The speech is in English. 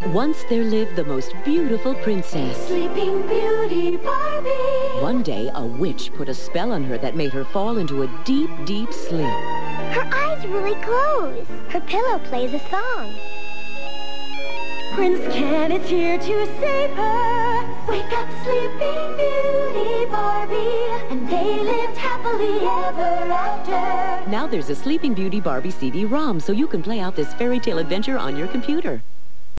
Once there lived the most beautiful princess. Sleeping Beauty Barbie. One day, a witch put a spell on her that made her fall into a deep, deep sleep. Her eyes really close. Her pillow plays a song. Prince Ken is here to save her. Wake up, Sleeping Beauty Barbie. And they lived happily ever after. Now there's a Sleeping Beauty Barbie CD-ROM, so you can play out this fairy tale adventure on your computer.